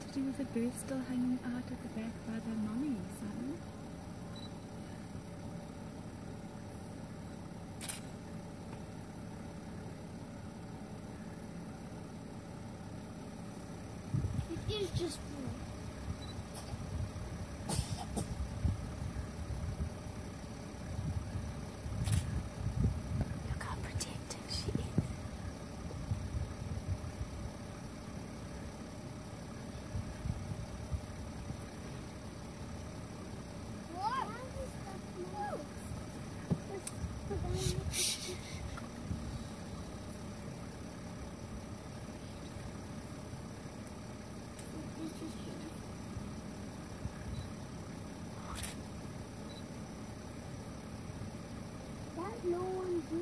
to do with the bird still hanging out at the back by the mommy, son? It is just blue. Look how protective she is. What? Why is that blue? That no one do.